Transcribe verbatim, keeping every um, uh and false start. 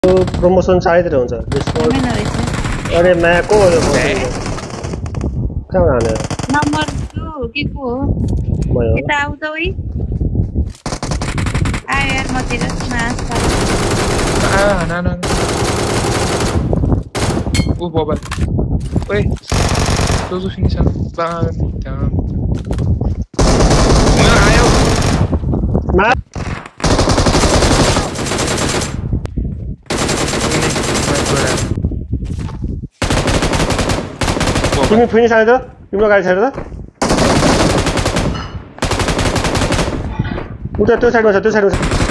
promotion साइडतिर हुन्छ अरे म्या को हो यो कहाँ हानेर नम्बर टू के को हो यता आउ त ओइ आए यार मतिर मास आ ना ना ओ बाबा ओए तो जो फिनिश आ मैं आयो मा तिमी फिनिस आयो त तिम्रो गाडी छैन त उता त्यो साइडमा छ त्यो साइडमा छ